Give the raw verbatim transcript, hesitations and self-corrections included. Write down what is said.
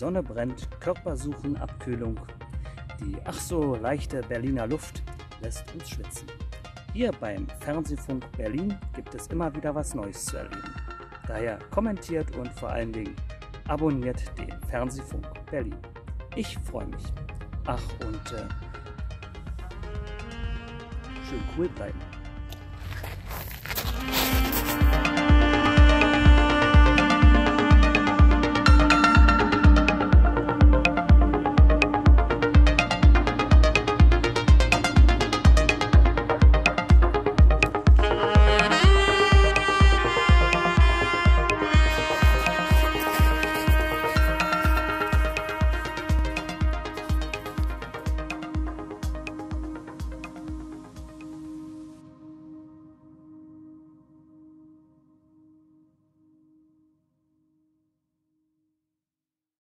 Sonne brennt, Körper suchen Abkühlung. Die ach so leichte Berliner Luft lässt uns schwitzen. Hier beim Fernsehfunk Berlin gibt es immer wieder was Neues zu erleben. Daher kommentiert und vor allen Dingen abonniert den Fernsehfunk Berlin. Ich freue mich. Ach und äh, schön cool bleiben.